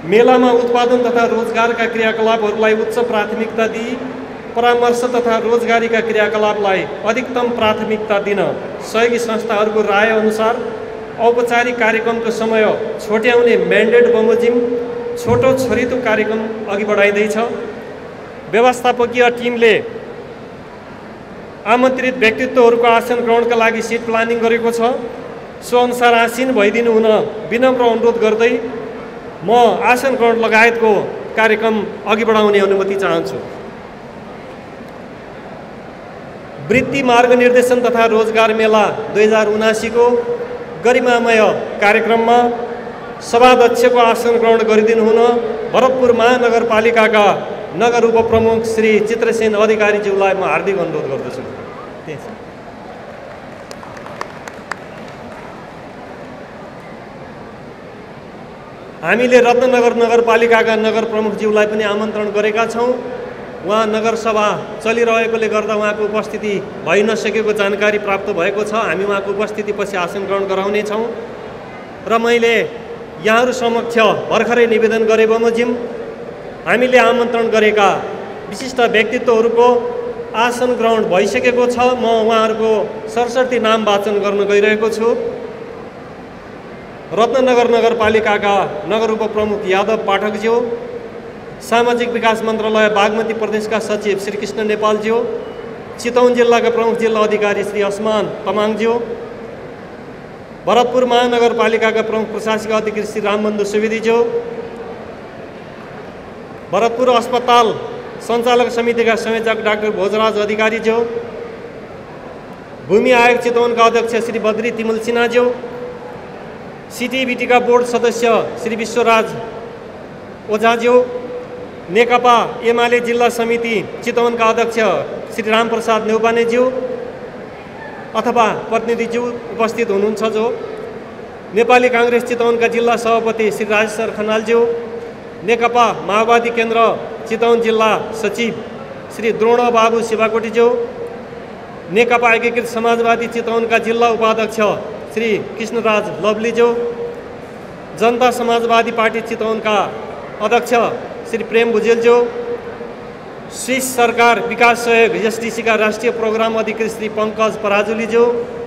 मेलामा उत्पादन तथा रोजगारका क्रियाकलापहरूलाई उच्च प्राथमिकता दिई परामर्श तथा रोजगारीका क्रियाकलापलाई अधिकतम प्राथमिकता दिन सहयोगी संस्थाहरूको राय अनुसार औपचारिक कार्यक्रमको समय छोट्याउने म्यान्डेट बमोजिम छोटो छरितो कार्यक्रम अघि बढाइँदैछ। व्यवस्थापकीय टिमले आमन्त्रित व्यक्तित्वहरूको आसन ग्रहणका लागि सिट प्लानिङ गरेको छ। सो अनुसार आसीन भइदिनु हुन विनम्र अनुरोध गर्दै म आसन ग्रहण लगायतको कार्यक्रम अघि बढाउने अनुमति चाहन्छु। वृत्ति मार्ग निर्देशन तथा रोजगार मेला 2079 को गरिमामय कार्यक्रममा सभाध्यक्षको आसन ग्रहण गरिदिनु हुन भरतपुर महानगरपालिकाका नगर उपप्रमुख श्री चित्रसेन अधिकारीज्यूलाई म हार्दिक अनुरोध गर्दछु। हामीले रत्ननगर नगरपालिकाका नगर प्रमुखज्यूलाई पनि आमन्त्रण गरेका छौँ। उहाँ नगरसभा चलिरहेकोले गर्दा उहाँको उपस्थिति भइ नसकेको जानकारी प्राप्त भएको छ। हामी उहाँको उपस्थिति पछि आसन ग्रहण गराउनेछौँ। र मैले यहाँहरू समक्ष भर्खरै निवेदन गरे बमोजिम हामीले आमन्त्रण गरेका विशिष्ट व्यक्तित्वहरूको आसन ग्रहण भइसकेको छ। म उहाँहरूको सरसर्ती नाम वाचन गर्न गइरहेको छु। रत्ननगर नगरपालिकाका नगर उपप्रमुख यादव पाठकज्यू, सामाजिक विकास मन्त्रालय बागमती प्रदेशका सचिव श्री कृष्ण नेपालज्यू, चितवन जिल्लाका प्रमुख जिल्ला अधिकारी श्री असमान तमाङज्यू, भरतपुर महानगरपालिकाका प्रमुख प्रशासकीय अधिकारी श्री रामबन्धु सुवेदीज्यू, भरतपुर अस्पताल सञ्चालक समितिका संयोजक डाक्टर भोजराज अधिकारीज्यू, भूमि आयोग चितवनका अध्यक्ष श्री बद्री तिमल सिन्हाज्यू, सिटिबिटीका बोर्ड सदस्य श्री विश्वराज ओझाज्यू, नेकपा एमाले जिल्ला समिति चितवनका अध्यक्ष श्री रामप्रसाद नेउपानेज्यू अथवा प्रतिनिधिज्यू उपस्थित हुनुहुन्छ, जो नेपाली काङ्ग्रेस चितवनका जिल्ला सभापति श्री राजेश्वर खनालज्यू, नेकपा माओवादी केन्द्र चितवन जिल्ला सचिव श्री द्रोणबाबु शिवाकोटीज्यू, नेकपा एकीकृत समाजवादी चितवनका जिल्ला उपाध्यक्ष श्री कृष्णराज लवलीज्यू, जनता समाजवादी पार्टी चितवनका अध्यक्ष श्री प्रेम भुजेलज्यू, स्विस सरकार विकास सहयोग एसडीसीका राष्ट्रिय प्रोग्राम अधिकृत श्री पङ्कज पराजुलीज्यू,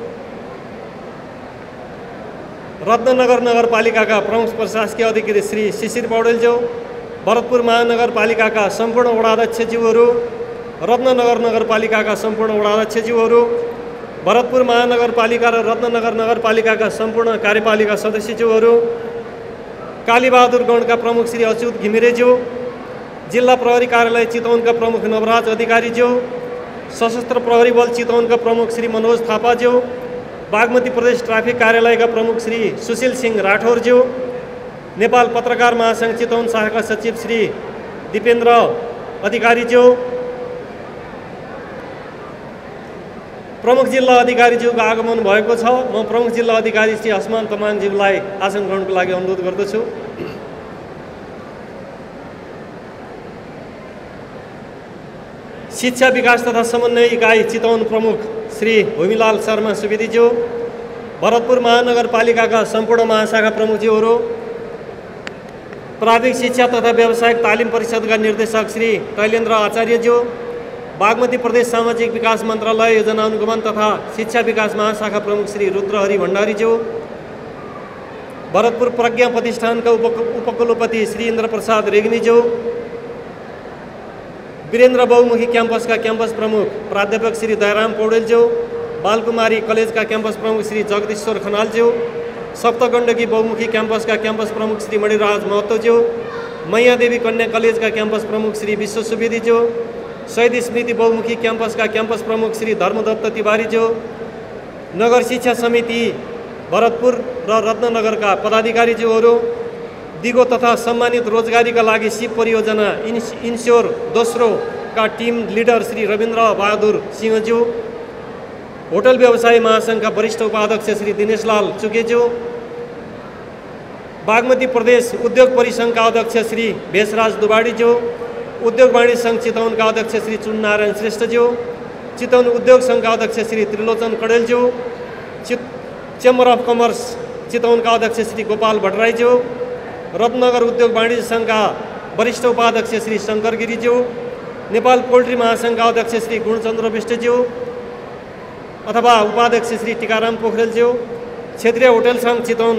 रत्ननगर नगरपालिकाका प्रमुख प्रशासकीय अधिकारी श्री शिशिर पौडेलज्यू, भरतपुर महानगरपालिकाका सम्पूर्ण वडाध्यक्षज्यूहरू, रत्ननगर नगरपालिकाका सम्पूर्ण वडाध्यक्षज्यूहरू, भरतपुर महानगरपालिका र रत्ननगर नगरपालिकाका सम्पूर्ण कार्यपालिका सदस्यज्यूहरू, कालीबहादुर गणका प्रमुख श्री अच्युत घिमिरेज्यू, जिल्ला प्रहरी कार्यालय चितवनका प्रमुख नवराज अधिकारीज्यू, सशस्त्र प्रहरी बल चितवनका प्रमुख श्री मनोज थापाज्यू, बागमती प्रदेश ट्राफिक कार्यालयका प्रमुख श्री सुशील सिंह राठौरज्यू, नेपाल पत्रकार महासङ्घ चितवन शाखाका सचिव श्री दिपेन्द्र अधिकारीज्यू, प्रमुख जिल्ला अधिकारीज्यूको आगमन भएको छ। म प्रमुख जिल्ला अधिकारी श्री असमान तमाङज्यूलाई आसन ग्रहणको लागि अनुरोध गर्दछु। शिक्षा विकास तथा समन्वय इकाइ चितवन प्रमुख श्री भूमिलाल शर्मा सुवेदीज्यू, भरतपुर महानगरपालिकाका सम्पूर्ण महाशाखा प्रमुखज्यूहरू, प्राविधिक शिक्षा तथा व्यावसायिक तालिम परिषदका निर्देशक श्री तैलेन्द्र आचार्यज्यू, बागमती प्रदेश सामाजिक विकास मन्त्रालय योजना अनुगमन तथा शिक्षा विकास महाशाखा प्रमुख श्री रुद्रहरि भण्डारीज्यू, भरतपुर प्रज्ञा प्रतिष्ठानका उपकुलपति श्री इन्द्र प्रसाद रेग्मीज्यू, वीरेन्द्र बहुमुखी क्याम्पसका क्याम्पस प्रमुख प्राध्यापक श्री दयाराम पौडेलज्यू, बालकुमारी कलेजका क्याम्पस प्रमुख श्री जगदीश्वर खनालज्यू, सप्तगण्डकी बहुमुखी क्याम्पसका क्याम्पस प्रमुख श्री मणिराज महतोज्यू, मैयादेवी कन्या कलेजका क्याम्पस प्रमुख श्री विश्व सुवेदीज्यू, शहीद स्मृति बहुमुखी क्याम्पसका क्याम्पस प्रमुख श्री धर्मदत्त तिवारीज्यू, नगर शिक्षा समिति भरतपुर र रत्ननगरका पदाधिकारीज्यूहरू, दिगो तथा सम्मानित रोजगारीका लागि सिप परियोजना इन्स्योर दोस्रोका टिम लिडर श्री रविन्द्र बहादुर सिंहज्यू, होटल व्यवसायी महासङ्घका वरिष्ठ उपाध्यक्ष श्री दिनेशलाल चुकेज्यू, बागमती प्रदेश उद्योग परिसङ्घका अध्यक्ष श्री भेषराज दुवाडीज्यू, उद्योग वाणिज्य सङ्घ चितवनका अध्यक्ष श्री चुननारायण श्रेष्ठज्यू, चितवन उद्योग सङ्घका अध्यक्ष श्री त्रिलोचन कडेलज्यू, चेम्बर अफ कमर्स चितवनका अध्यक्ष श्री गोपाल भट्टराईज्यू, रत्नगर उद्योग वाणिज्य सङ्घका वरिष्ठ उपाध्यक्ष श्री शङ्कर गिरिज्यू, नेपाल पोल्ट्री महासङ्घका अध्यक्ष श्री गुणचन्द्र विष्टज्यू अथवा उपाध्यक्ष श्री टिकाराम पोखरेलज्यू, क्षेत्रीय होटल सङ्घ चितवन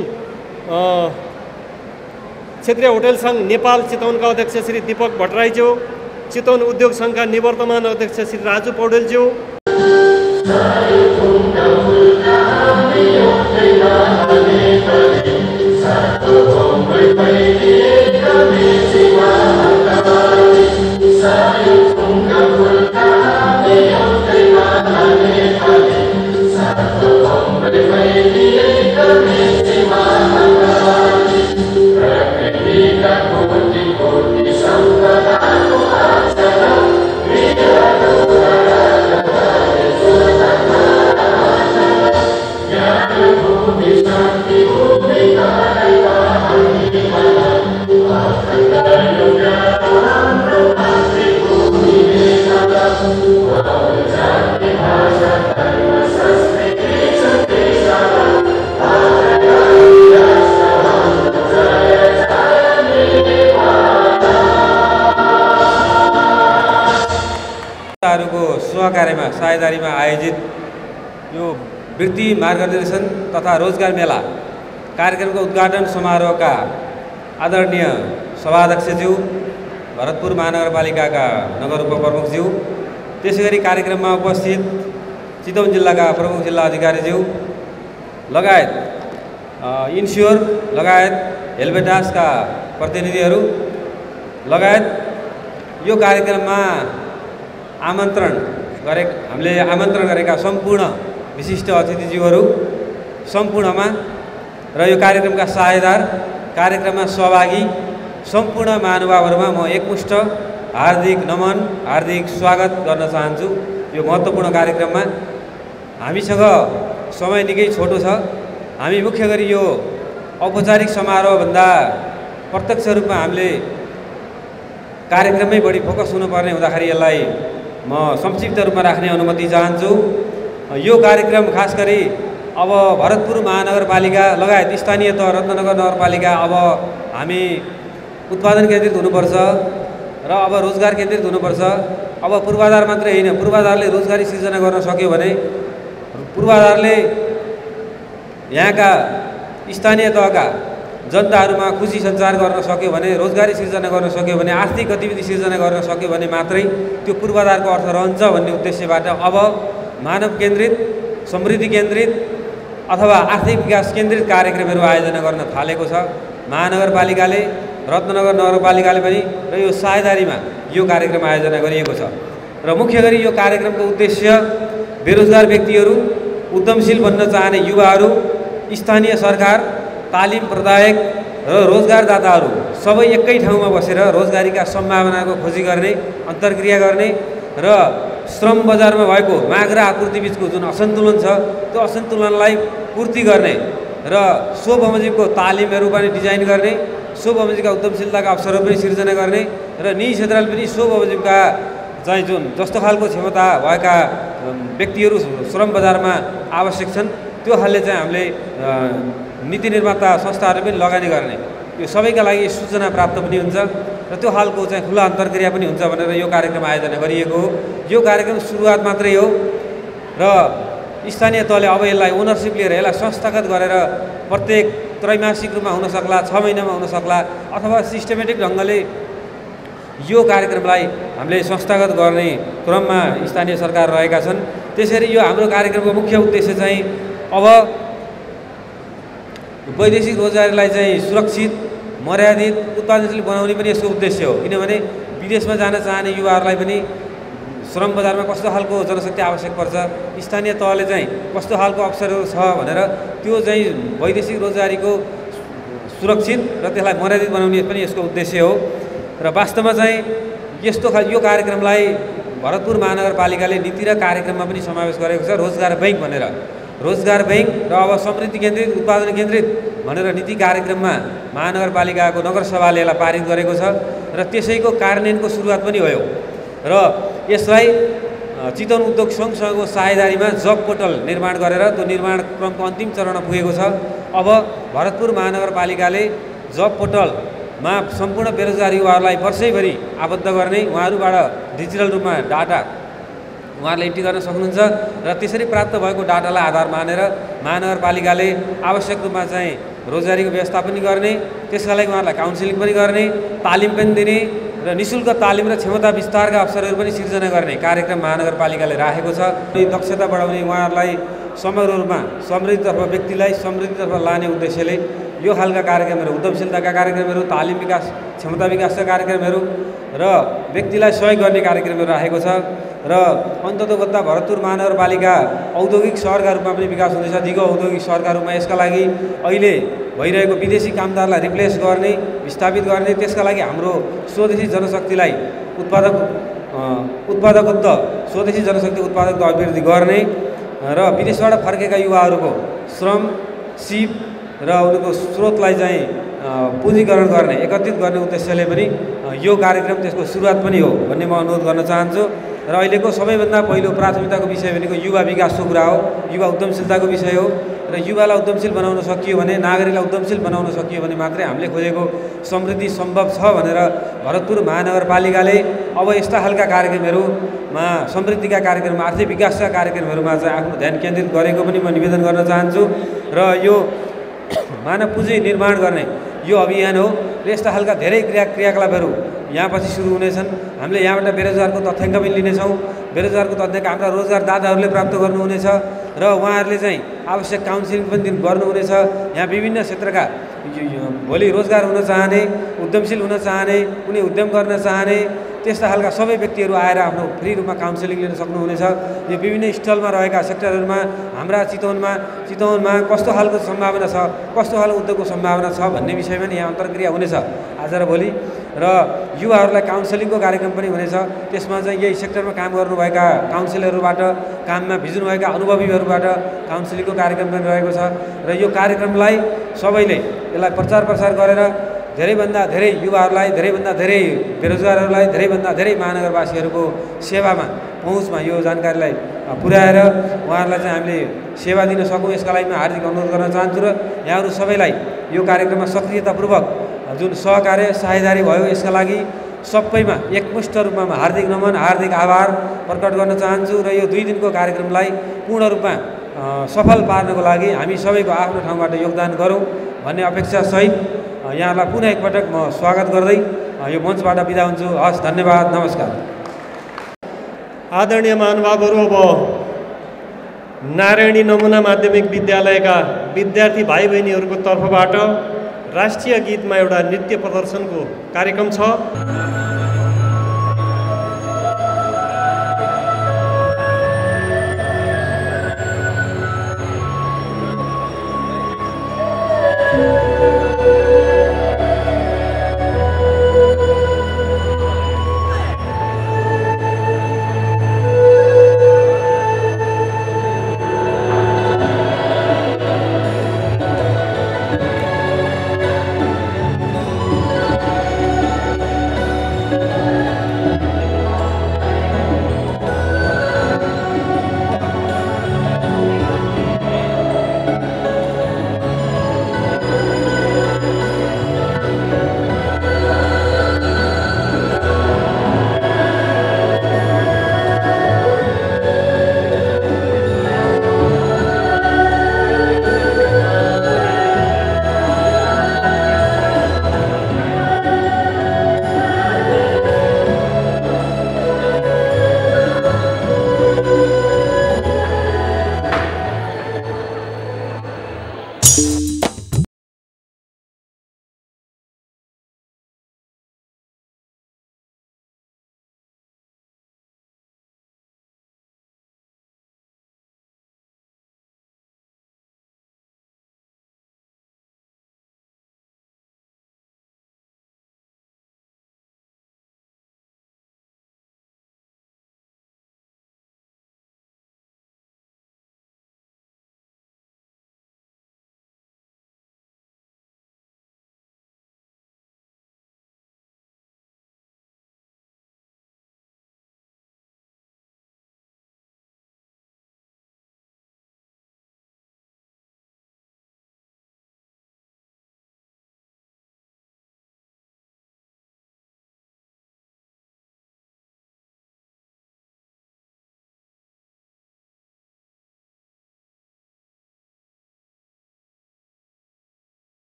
क्षेत्रीय होटल सङ्घ नेपाल चितवनका अध्यक्ष श्री दीपक भट्टराईज्यू, चितवन उद्योग सङ्घका निवर्तमान अध्यक्ष श्री राजु पौडेलज्यू, सहकार्यमा साझेदारीमा आयोजित यो वृत्ति मार्गदर्शन तथा रोजगार मेला कार्यक्रमको उद्घाटन समारोहका आदरणीय सभाध्यक्षज्यू, भरतपुर महानगरपालिकाका नगर उपप्रमुखज्यू, त्यसैगरी कार्यक्रममा उपस्थित चितवन जिल्लाका प्रमुख जिल्ला अधिकारीज्यू लगायत इन्स्योर लगायत हेल्पेटासका प्रतिनिधिहरू लगायत यो कार्यक्रममा हामीले आमन्त्रण गरेका सम्पूर्ण विशिष्ट अतिथिज्यूहरू सम्पूर्णमा र यो कार्यक्रमका साझेदार, कार्यक्रममा सहभागी सम्पूर्ण महानुभावहरूमा म एकमुष्ट हार्दिक नमन, हार्दिक स्वागत गर्न चाहन्छु। यो महत्त्वपूर्ण कार्यक्रममा हामीसँग समय निकै छोटो छ। हामी मुख्य गरी यो औपचारिक समारोहभन्दा प्रत्यक्ष रूपमा हामीले कार्यक्रममै बढी फोकस हुनुपर्ने हुँदाखेरि यसलाई म संक्षिप्त रूपमा राख्ने अनुमति चाहन्छु। यो कार्यक्रम खास गरी अब भरतपुर महानगरपालिका लगायत स्थानीय तह रत्नगर नगरपालिका अब हामी उत्पादन केन्द्रित हुनुपर्छ र अब रोजगार केन्द्रित हुनुपर्छ। अब पूर्वाधार मात्रै होइन, पूर्वाधारले रोजगारी सिर्जना गर्न सक्यो भने, पूर्वाधारले यहाँका स्थानीय तहका जनताहरूमा खुसी सञ्चार गर्न सक्यो भने, रोजगारी सिर्जना गर्न सक्यो भने, आर्थिक गतिविधि सिर्जना गर्न सक्यो भने मात्रै त्यो पूर्वाधारको अर्थ रहन्छ भन्ने उद्देश्यबाट अब मानव केन्द्रित, समृद्धि केन्द्रित अथवा आर्थिक विकास केन्द्रित कार्यक्रमहरू आयोजना गर्न थालेको छ महानगरपालिकाले, रत्नगर नगरपालिकाले पनि, र यो साझेदारीमा यो कार्यक्रम आयोजना गरिएको छ। र मुख्य गरी यो कार्यक्रमको उद्देश्य बेरोजगार व्यक्तिहरू, उद्यमशील बन्न चाहने युवाहरू, स्थानीय सरकार, तालिम प्रदायक र रोजगारदाताहरू सबै एकै ठाउँमा बसेर रोजगारीका सम्भावनाको खोजी गर्ने, अन्तर्क्रिया गर्ने र श्रम बजारमा भएको माग र आपूर्ति बीचको जुन असन्तुलन छ त्यो असन्तुलनलाई पूर्ति गर्ने र स्वबमोजिमको तालिमहरू पनि डिजाइन गर्ने, स्वबमोजिमका उद्यमशीलताका अवसरहरू पनि सिर्जना गर्ने र निजी क्षेत्रले पनि स्वबमोजिमका चाहिँ जुन जस्तो खालको क्षमता भएका व्यक्तिहरू श्रम बजारमा आवश्यक छन् त्यो खालले चाहिँ हामीले नीति निर्माता संस्थाहरू पनि लगानी गर्ने, यो सबैका लागि सूचना प्राप्त पनि हुन्छ र त्यो खालको चाहिँ खुला अन्तर्क्रिया पनि हुन्छ भनेर यो कार्यक्रम आयोजना गरिएको हो। यो कार्यक्रम सुरुवात मात्रै हो र स्थानीय तहले अब यसलाई ओनरसिप लिएर यसलाई संस्थागत गरेर प्रत्येक त्रैमासिक रूपमा हुन सक्ला, 6 महिनामा हुन सक्ला, अथवा सिस्टमेटिक ढङ्गले यो कार्यक्रमलाई हामीले संस्थागत गर्ने क्रममा स्थानीय सरकार रहेका छन्। त्यसरी यो हाम्रो कार्यक्रमको मुख्य उद्देश्य चाहिँ अब वैदेशिक रोजगारीलाई चाहिँ सुरक्षित, मर्यादित, उत्पादनशील बनाउने पनि यसको उद्देश्य हो। किनभने विदेशमा जान चाहने युवाहरूलाई पनि श्रम बजारमा कस्तो खालको जनशक्ति आवश्यक पर्छ, स्थानीय तहले चाहिँ कस्तो खालको अवसरहरू छ भनेर त्यो चाहिँ वैदेशिक रोजगारीको सुरक्षित र त्यसलाई मर्यादित बनाउने पनि यसको उद्देश्य हो। र वास्तवमा चाहिँ यो कार्यक्रमलाई भरतपुर महानगरपालिकाले नीति र कार्यक्रममा पनि समावेश गरेको छ। रोजगार बैंक भनेर, रोजगार बैंक र अब समृद्धि केन्द्रित, उत्पादन केन्द्रित भनेर नीति कार्यक्रममा महानगरपालिकाको नगरसभाले यसलाई पारित गरेको छ र त्यसैको कार्यान्वयनको सुरुवात पनि भयो। र यसलाई चितवन उद्योग सङ्घसँगको साझेदारीमा जब पोर्टल निर्माण गरेर त्यो निर्माण क्रमको अन्तिम चरणमा पुगेको छ। अब भरतपुर महानगरपालिकाले जब पोर्टलमा सम्पूर्ण बेरोजगार युवाहरूलाई वर्षैभरि आबद्ध गर्ने, उहाँहरूबाट डिजिटल रूपमा डाटा उहाँहरूले एन्ट्री गर्न सक्नुहुन्छ र त्यसरी प्राप्त भएको डाटालाई आधार मानेर महानगरपालिकाले आवश्यक रूपमा चाहिँ रोजगारीको व्यवस्थापन गर्ने, त्यसका लागि उहाँहरूलाई काउन्सिलिङ पनि गर्ने, तालिम पनि दिने र निःशुल्क तालिम र क्षमता विस्तारका अवसरहरू पनि सिर्जना गर्ने कार्यक्रम महानगरपालिकाले राखेको छ। दक्षता बढाउने, उहाँहरूलाई समग्र रूपमा समृद्धितर्फ व्यक्तिलाई समृद्धितर्फ लाने उद्देश्यले यो खालका कार्यक्रमहरू, उद्यमशीलताका कार्यक्रमहरू, तालिम विकास, क्षमता विकासका कार्यक्रमहरू र व्यक्तिलाई सहयोग गर्ने कार्यक्रमहरू राखेको छ र अन्ततोगत्ता भरतपुर महानगरपालिका औद्योगिक सहरका रूपमा पनि विकास हुँदैछ। दिगो औद्योगिक सहरका रूपमा यसका लागि अहिले भइरहेको विदेशी कामदारलाई रिप्लेस गर्ने, विस्थापित गर्ने, त्यसका लागि हाम्रो स्वदेशी जनशक्तिलाई उत्पादकत्व स्वदेशी जनशक्ति उत्पादकता अभिवृद्धि गर्ने र विदेशबाट फर्केका युवाहरूको श्रम, सिप र उनीहरूको स्रोतलाई चाहिँ पुँजीकरण गर्ने, एकत्रित गर्ने उद्देश्यले पनि यो कार्यक्रम त्यसको सुरुवात पनि हो भन्ने म अनुरोध गर्न चाहन्छु। र अहिलेको सबैभन्दा पहिलो प्राथमिकताको विषय भनेको युवा विकासको कुरा हो, युवा उद्यमशीलताको विषय हो र युवालाई उद्यमशील बनाउन सकियो भने, नागरिकलाई उद्यमशील बनाउन सकियो भने मात्रै हामीले खोजेको समृद्धि सम्भव छ भनेर भरतपुर महानगरपालिकाले अब यस्ता खालका कार्यक्रमहरूमा, समृद्धिका कार्यक्रममा, आर्थिक विकासका कार्यक्रमहरूमा चाहिँ आफ्नो ध्यान केन्द्रित गरेको पनि म निवेदन गर्न चाहन्छु। र यो मानव पुँजी निर्माण गर्ने यो अभियान हो र यस्ता खालका धेरै क्रियाकलापहरू यहाँ पछि सुरु हुनेछन्। हामीले यहाँबाट बेरोजगारको तथ्याङ्क पनि लिनेछौँ। बेरोजगारको तथ्याङ्क हाम्रा रोजगारदाताहरूले प्राप्त गर्नुहुनेछ र उहाँहरूले चाहिँ आवश्यक काउन्सिलिङ पनि गर्नुहुनेछ। यहाँ विभिन्न क्षेत्रका भोलि रोजगार हुन चाहने, उद्यमशील हुन चाहने, कुनै उद्यम गर्न चाहने त्यस्ता खालका सबै व्यक्तिहरू आएर आफ्नो फ्री रूपमा काउन्सिलिङ लिन सक्नुहुनेछ। यो विभिन्न स्थलमा रहेका सेक्टरहरूमा हाम्रा चितवनमा कस्तो खालको सम्भावना छ, कस्तो खालको उद्योगको सम्भावना छ भन्ने विषयमा नि यहाँ अन्तर्क्रिया हुनेछ आज र भोलि। र युवाहरूलाई काउन्सिलिङको कार्यक्रम पनि हुनेछ। त्यसमा चाहिँ यही सेक्टरमा काम गर्नुभएका काउन्सिलरहरूबाट, काममा भिज्नुभएका अनुभवीहरूबाट काउन्सिलिङको कार्यक्रम पनि रहेको छ र यो कार्यक्रमलाई सबैले यसलाई प्रचार प्रसार गरेर धेरैभन्दा धेरै युवाहरूलाई, धेरैभन्दा धेरै बेरोजगारहरूलाई, धेरैभन्दा धेरै महानगरवासीहरूको सेवामा, पहुँचमा यो जानकारीलाई पुर्याएर उहाँहरूलाई चाहिँ हामीले सेवा दिन सकौँ, यसका लागि म हार्दिक अनुरोध गर्न चाहन्छु। र यहाँहरू सबैलाई यो कार्यक्रममा सक्रियतापूर्वक जुन सहकार्य साझेदारी भयो यसका लागि सबैमा एकमुष्ट रूपमा हार्दिक नमन, हार्दिक आभार प्रकट गर्न चाहन्छु। र यो 2 दिनको कार्यक्रमलाई पूर्ण रूपमा सफल पार्नको लागि हामी सबैको आफ्नो ठाउँबाट योगदान गरौँ भन्ने अपेक्षासहित यहाँहरूलाई पुनः एकपटक म स्वागत गर्दै यो मञ्चबाट बिदा हुन्छु। हस्, धन्यवाद, नमस्कार। आदरणीय महानुभावहरू, अब नारायणी नमुना माध्यमिक विद्यालयका विद्यार्थी भाइ बहिनीहरूको तर्फबाट राष्ट्रिय गीतमा एउटा नृत्य प्रदर्शनको कार्यक्रम छ।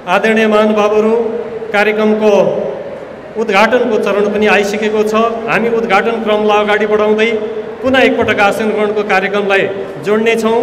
आदरणीय महानुभावहरू, कार्यक्रमको उद्घाटनको चरण पनि आइसकेको छ। हामी उद्घाटन क्रमलाई अगाडि बढाउँदै पुनः एकपटक आसन ग्रहणको कार्यक्रमलाई जोड्नेछौँ।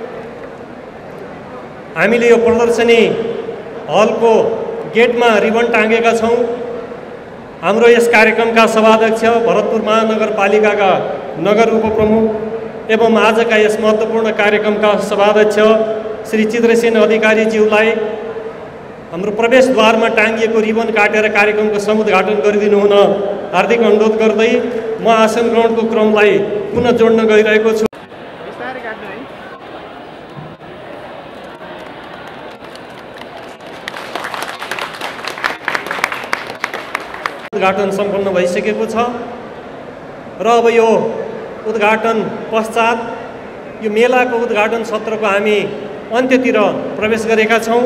हामीले यो प्रदर्शनी हलको गेटमा रिबन टाँगेका छौँ। हाम्रो यस कार्यक्रमका सभाध्यक्ष, भरतपुर महानगरपालिकाका नगर उपप्रमुख एवं आजका यस महत्त्वपूर्ण कार्यक्रमका सभाध्यक्ष श्री चित्रसेन अधिकारीज्यूलाई हाम्रो प्रवेशद्वारमा टाँगिएको रिबन काटेर कार्यक्रमको समुद्घाटन गरिदिनु हुन हार्दिक अनुरोध गर्दै म आसन ग्रहणको क्रमलाई पुनः जोड्न गइरहेको छु। उद्घाटन सम्पन्न भइसकेको छ र अब यो उद्घाटन पश्चात यो मेलाको उद्घाटन सत्रको हामी अन्त्यतिर प्रवेश गरेका छौँ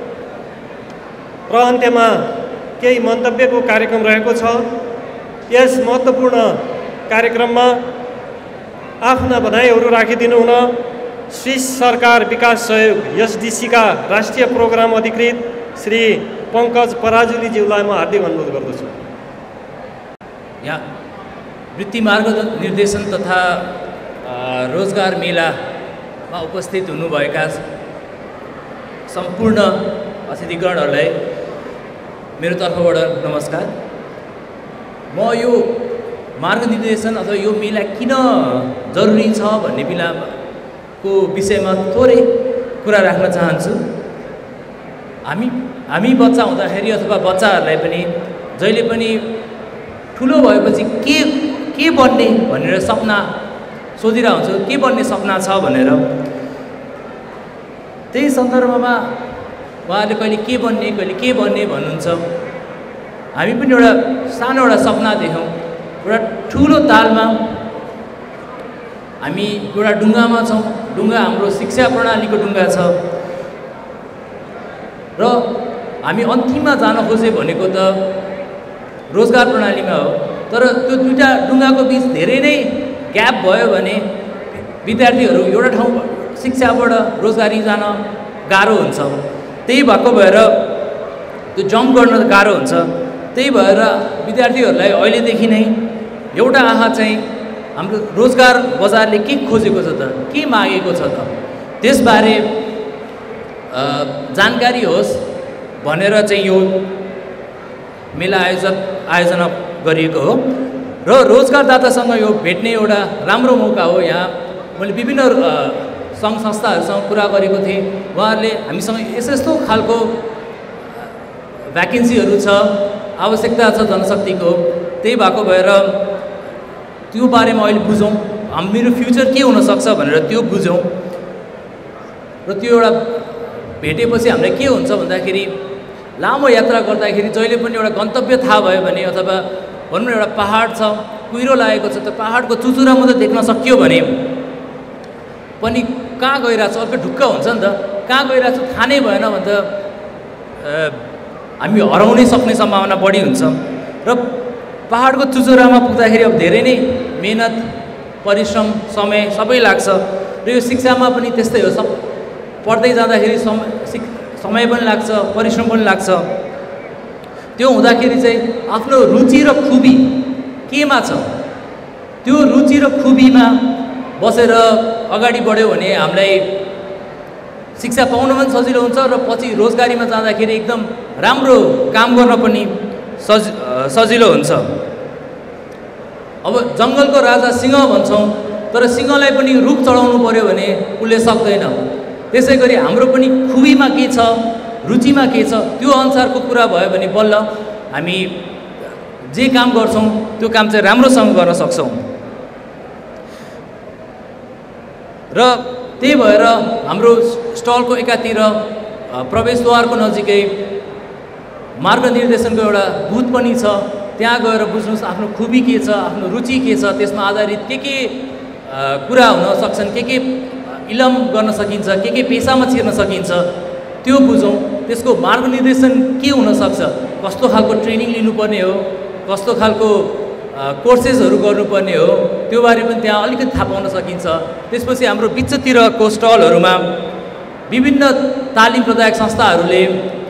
र अन्त्यमा केही मन्तव्यको कार्यक्रम रहेको छ। यस महत्त्वपूर्ण कार्यक्रममा आफ्ना भनाइहरू राखिदिनु हुन स्विस सरकार विकास सहयोग एसडिसीका राष्ट्रिय प्रोग्राम अधिकृत श्री पङ्कज पराजुलीज्यूलाई म हार्दिक अनुरोध गर्दछु। यहाँ वृत्ति मार्ग निर्देशन तथा रोजगार मेलामा उपस्थित हुनुभएका सम्पूर्ण अतिथिगणहरूलाई मेरो तर्फबाट नमस्कार। म यो मार्ग निर्देशन अथवा यो मेला किन जरुरी छ भन्ने बेलाको विषयमा थोरै कुरा राख्न चाहन्छु। हामी बच्चा हुँदाखेरि अथवा बच्चाहरूलाई पनि जहिले पनि ठुलो भएपछि के बन्ने भनेर सपना सोधिरहेको हुन्छु, के बन्ने सपना छ भनेर। त्यही सन्दर्भमा उहाँहरूले कहिले के बन्ने भन्नुहुन्छ। हामी पनि एउटा सानो एउटा सपना देख्यौँ। एउटा ठुलो तालमा हामी एउटा ढुङ्गामा छौँ। ढुङ्गा हाम्रो शिक्षा प्रणालीको ढुङ्गा छ र हामी अन्तिममा जान खोजे भनेको त रोजगार प्रणालीमा हो। तर त्यो दुईवटा ढुङ्गाको बिच धेरै नै ग्याप भयो भने विद्यार्थीहरू एउटा ठाउँ शिक्षाबाट रोजगारी जान गाह्रो हुन्छ। त्यही भएको भएर त्यो जम्प गर्न गाह्रो हुन्छ। त्यही भएर विद्यार्थीहरूलाई अहिलेदेखि नै एउटा आँखा चाहिँ हाम्रो रोजगार बजारले के खोजेको छ त, के मागेको छ त, त्यसबारे जानकारी होस् भनेर चाहिँ यो मेला आयोजना गरिएको हो र रोजगारदातासँग यो भेट्ने एउटा राम्रो मौका हो। यहाँ मैले विभिन्न सङ्घ संस्थाहरूसँग कुरा गरेको थिएँ। उहाँहरूले हामीसँग यस्तो खालको भ्याकेन्सीहरू छ, आवश्यकता छ जनशक्तिको। त्यही भएको भएर त्यो बारेमा अहिले बुझौँ, मेरो फ्युचर के हुनसक्छ भनेर त्यो बुझौँ। र त्यो एउटा भेटेपछि हामीलाई के हुन्छ भन्दाखेरि लामो यात्रा गर्दाखेरि जहिले पनि एउटा गन्तव्य थाहा भयो भने अथवा भनौँ न एउटा पहाड छ, कुहिरो लागेको छ, त्यो पहाडको चुचुरा मात्रै देख्न सकियो भने पनि कहाँ गइरहेको छ अर्को ढुक्क हुन्छ नि त। कहाँ गइरहेको छ थाहा नै भएन भने त हामी हराउनै सक्ने सम्भावना बढी हुन्छ। र पहाडको चुचुरामा पुग्दाखेरि अब धेरै नै मेहनत, परिश्रम, समय सबै लाग्छ। र यो शिक्षामा पनि त्यस्तै हो। सब पढ्दै जाँदाखेरि समय पनि लाग्छ, परिश्रम पनि लाग्छ। त्यो हुँदाखेरि चाहिँ आफ्नो रुचि र खुबी केमा छ, त्यो रुचि र खुबीमा बसेर अगाडि बढ्यो भने हामीलाई शिक्षा पाउन पनि सजिलो हुन्छ र पछि रोजगारीमा जाँदाखेरि एकदम राम्रो काम गर्न पनि सजिलो हुन्छ। अब जङ्गलको राजा सिंह भन्छौँ, तर सिंहलाई पनि रुख चढाउनु पर्यो भने उसले सक्दैन। त्यसै गरी हाम्रो पनि खुबीमा के छ, रुचिमा के छ, त्यो अनुसारको कुरा भयो भने बल्ल हामी जे काम गर्छौँ त्यो काम चाहिँ राम्रोसँग गर्न सक्छौँ। र त्यही भएर हाम्रो स्टलको एकातिर प्रवेशद्वारको नजिकै मार्ग निर्देशनको एउटा बुथ पनि छ। त्यहाँ गएर बुझ्नुहोस् आफ्नो खुबी के छ, आफ्नो रुचि के छ, त्यसमा आधारित के कुरा हुन सक्छन्, के इलम गर्न सकिन्छ, के पेसामा छिर्न सकिन्छ त्यो बुझौँ। त्यसको मार्ग निर्देशन के हुनसक्छ, कस्तो खालको ट्रेनिङ लिनुपर्ने हो, कस्तो खालको कोर्सेसहरू गर्नुपर्ने हो, त्यो बारे पनि त्यहाँ अलिकति थाहा पाउन सकिन्छ। त्यसपछि हाम्रो बिचतिरको स्टलहरूमा विभिन्न तालिम प्रदायक संस्थाहरूले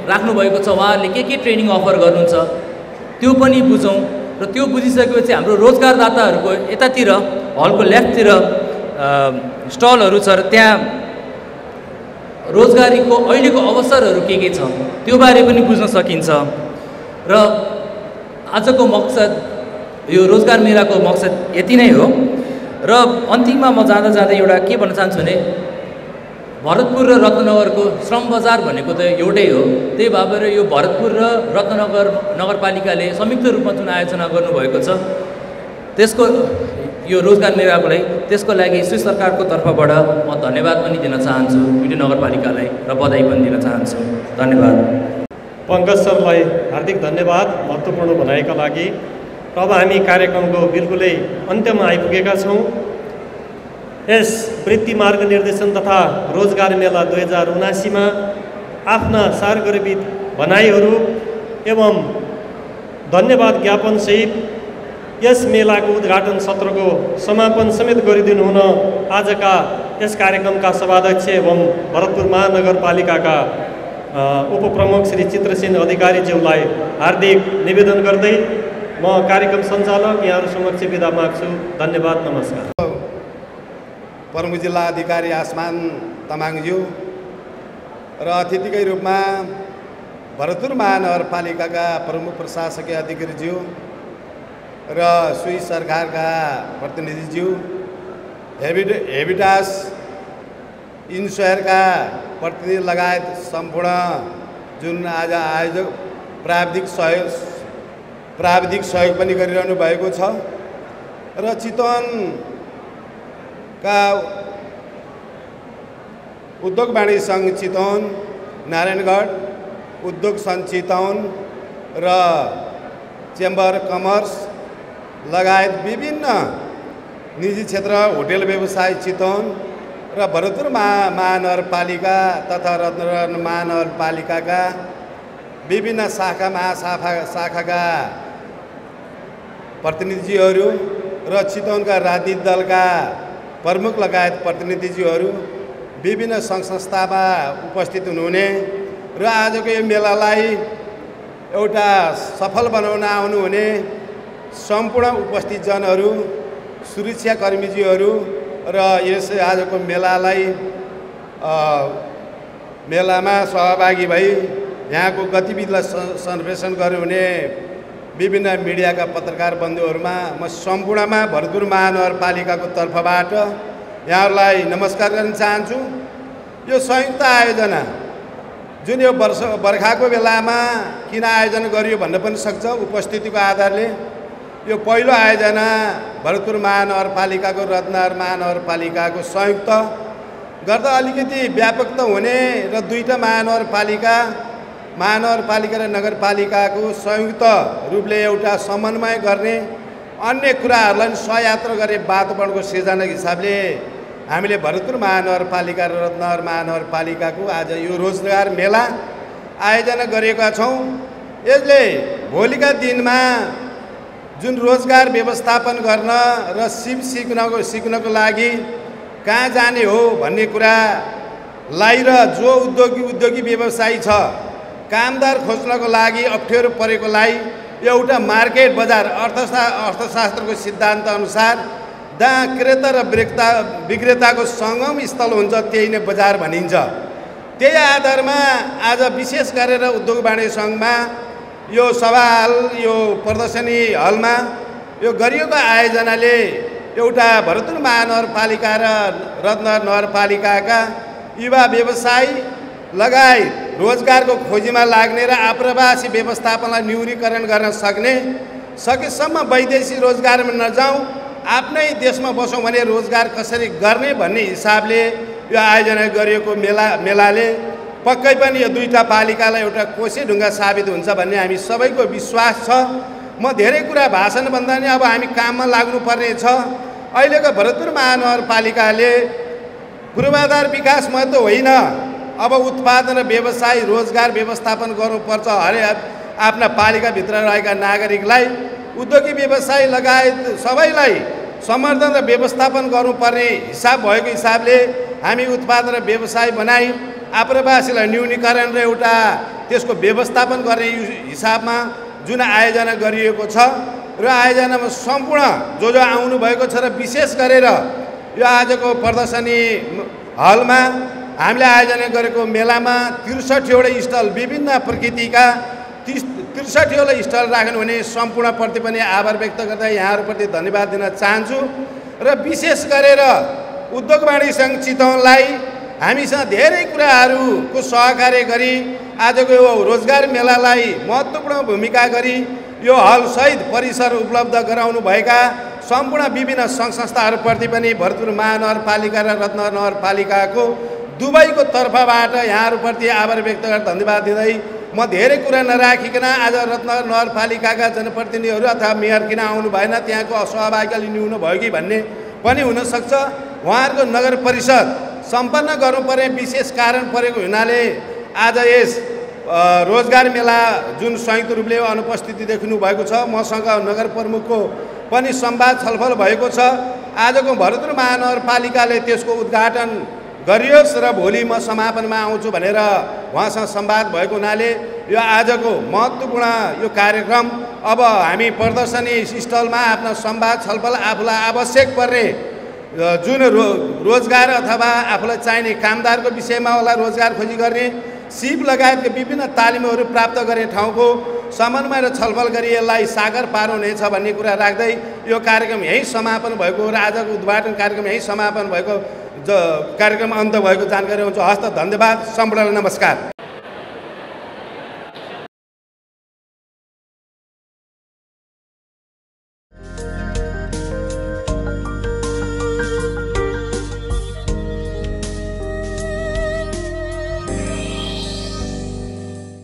राख्नुभएको छ, उहाँहरूले के ट्रेनिङ अफर गर्नुहुन्छ त्यो पनि बुझौँ। र त्यो बुझिसकेपछि हाम्रो रोजगारदाताहरूको यतातिर हलको लेफ्टतिर स्टलहरू छ र त्यहाँ रोजगारीको अहिलेको अवसरहरू के छ त्यो बारे पनि बुझ्न सकिन्छ। र आजको मकसद यो रोजगार मेलाको मकसद यति नै हो। र अन्तिममा म जाँदा जाँदै एउटा के भन्न चाहन्छु भने भरतपुर र रत्नगरको श्रम बजार भनेको त एउटै हो। त्यही भएर यो भरतपुर र रत्नगर नगरपालिकाले संयुक्त रूपमा जुन आयोजना गर्नुभएको छ त्यसको यो रोजगार मेलाको लागि त्यसको लागि श्री सरकारको तर्फबाट म धन्यवाद पनि दिन चाहन्छु, भिडियो नगरपालिकालाई, र बधाई पनि दिन चाहन्छु। धन्यवाद। पङ्कज सरलाई हार्दिक धन्यवाद महत्त्वपूर्ण भनाइका लागि। र अब हामी कार्यक्रमको बिल्कुलै अन्त्यमा आइपुगेका छौँ। यस वृत्ति मार्ग निर्देशन तथा रोजगार मेला 2079 आफ्ना सारगर्भित भनाइहरू एवं धन्यवाद ज्ञापनसहित यस मेलाको उद्घाटन सत्रको समापन समेत गरिदिनु हुन आजका यस कार्यक्रमका सभाध्यक्ष एवं भरतपुर महानगरपालिकाका उपप्रमुख श्री चित्रसेन अधिकारीज्यूलाई हार्दिक निवेदन गर्दै म कार्यक्रम सञ्चालक यहाँहरू समक्ष बिदा माग्छु। धन्यवाद, नमस्कार। प्रमुख जिल्ला अधिकारी आसमान तामाङज्यू र अतिथिकै रूपमा भरतपुर महानगरपालिकाका प्रमुख प्रशासकीय अधिकारीज्यू र स्विस सरकारका प्रतिनिधिज्यू, हेबिटास इन्स्योरका प्रतिनिधि लगायत सम्पूर्ण जुन आज आयोजक प्राविधिक सहयोग पनि गरिरहनु भएको छ र चितवनका उद्योग वाणिज्य सङ्घ चितवन, नारायणगढ उद्योग सङ्घ चितवन र चेम्बर कमर्स लगायत विभिन्न निजी क्षेत्र होटेल व्यवसाय चितवन र भरतपुर महानगरपालिका तथा रत्नगर महानगरपालिकाका विभिन्न शाखा महाशाखाका प्रतिनिधिहरू र चितवनका राजनीतिक दलका प्रमुख लगायत प्रतिनिधिज्यूहरू विभिन्न सङ्घ संस्थामा उपस्थित हुनुहुने र आजको यो मेलालाई एउटा सफल बनाउन आउनुहुने सम्पूर्ण उपस्थित जनहरू, सुरक्षाकर्मीज्यूहरू र यस आजको मेलामा सहभागी भई यहाँको गतिविधिलाई सर्वेक्षण गर्नुहुने विभिन्न मिडियाका पत्रकार बन्धुहरूमा म सम्पूर्णमा भरतपुर महानगरपालिकाको तर्फबाट यहाँहरूलाई नमस्कार गर्न चाहन्छु। यो संयुक्त आयोजना जुन यो बर्खाको बेलामा किन आयोजना गरियो भन्न पनि सक्छ उपस्थितिको आधारले। यो पहिलो आयोजना भरतपुर महानगरपालिकाको रत्नगर महानगरपालिकाको संयुक्त गर्दा अलिकति व्यापक त हुने र दुईटा महानगरपालिका र नगरपालिकाको संयुक्त रूपले एउटा समन्वय गर्ने अन्य कुराहरूलाई सहयात्रा गर्ने वातावरणको सिर्जनाको हिसाबले हामीले भरतपुर महानगरपालिका र रत्नगर महानगरपालिकाको आज यो रोजगार मेला आयोजना गरेका छौँ। यसले भोलिका दिनमा जुन रोजगार व्यवस्थापन गर्न र सिक्नको लागि कहाँ जाने हो भन्ने कुरालाई र जो उद्योगी व्यवसायी छ कामदार खोज्नको लागि अप्ठ्यारो परेकोलाई एउटा मार्केट बजार अर्थशास्त्रको सिद्धान्त अनुसार जहाँ क्रेता र विक्रेताको सङ्गम स्थल हुन्छ त्यही नै बजार भनिन्छ। त्यही आधारमा आज विशेष गरेर उद्योग वाणिज्य सङ्घमा यो सभा हल यो प्रदर्शनी हलमा यो गरिएको आयोजनाले एउटा भरतपुर महानगरपालिका र रत्नगर नगरपालिकाका युवा व्यवसायी लगायत रोजगारको खोजीमा लाग्ने र आप्रवासी व्यवस्थापनलाई न्यूनीकरण गर्न सकेसम्म वैदेशिक रोजगारमा नजाउँ, आफ्नै देशमा बसौँ भने रोजगार कसरी गर्ने भन्ने हिसाबले यो आयोजना गरिएको मेलाले पक्कै पनि यो दुईटा पालिकालाई एउटा कोसे ढुङ्गा साबित हुन्छ भन्ने हामी सबैको विश्वास छ। म धेरै कुरा भाषण भन्दा नि अब हामी काममा लाग्नुपर्ने छ। अहिलेको भरतपुर महानगरपालिकाले पूर्वाधार विकास मात्र होइन, अब उत्पादन र व्यवसाय रोजगार व्यवस्थापन गर्नुपर्छ। हरेक आफ्ना पालिकाभित्र रहेका नागरिकलाई उद्योगी व्यवसाय लगायत सबैलाई समर्थन र व्यवस्थापन गर्नुपर्ने हिसाब भएको हिसाबले हामी उत्पादन र व्यवसाय बनाई आप्रवासीलाई न्यूनीकरण र एउटा त्यसको व्यवस्थापन गर्ने हिसाबमा जुन आयोजना गरिएको छ र आयोजनामा सम्पूर्ण जो आउनुभएको छ र विशेष गरेर यो आजको प्रदर्शनी हलमा हामीले आयोजना गरेको मेलामा 63वटा स्टल विभिन्न प्रकृतिका 63वटा स्टल राख्नुहुने सम्पूर्णप्रति पनि आभार व्यक्त गर्दै यहाँहरूप्रति धन्यवाद दिन चाहन्छु र विशेष गरेर उद्योग वाणिज्य सङ्घ चितवनलाई हामीसँग धेरै कुराहरूको सहकार्य गरी आजको यो रोजगार मेलालाई महत्त्वपूर्ण भूमिका गरी यो हलसहित परिसर उपलब्ध गराउनुभएका सम्पूर्ण विभिन्न सङ्घ संस्थाहरूप्रति पनि भरतपुर महानगरपालिका र रत्नगर नगरपालिकाको दुवैको तर्फबाट यहाँहरूप्रति आभार व्यक्त गरेर धन्यवाद दिँदै म धेरै कुरा नराखिकन आज रत्नगर नगरपालिकाका जनप्रतिनिधिहरू अथवा मेयर किन आउनु भएन, त्यहाँको असहभागिता लिनु भयो कि भन्ने पनि हुनसक्छ। उहाँहरूको नगर परिषद सम्पन्न गर्नुपर्ने विशेष कारण परेको हुनाले आज यस रोजगार मेला जुन संयुक्त रूपले अनुपस्थिति देखिनु भएको छ, मसँग नगर प्रमुखको पनि संवाद छलफल भएको छ। आजको भरतपुर महानगरपालिकाले त्यसको उद्घाटन गरियोस् र भोलि म समापनमा आउँछु भनेर उहाँसँग संवाद भएको हुनाले यो आजको महत्त्वपूर्ण यो कार्यक्रम अब हामी प्रदर्शनी स्टलमा आफ्नो संवाद छलफल आफूलाई आवश्यक पर्ने जुन रोजगार अथवा आफूलाई चाहिने कामदारको विषयमा होला, रोजगार खोजी गर्ने सिप लगायतका विभिन्न तालिमहरू प्राप्त गर्ने ठाउँको समन्वय र छलफल गरी यसलाई साकार पार्नुहुनेछ भन्ने कुरा राख्दै यो कार्यक्रम यहीँ समापन भएको र आजको उद्घाटन कार्यक्रम यहीँ समापन भएको कार्यक्रम अन्त भएको जानकारी हुन्छ। हस्त धन्यवाद, सम्पूर्णलाई नमस्कार।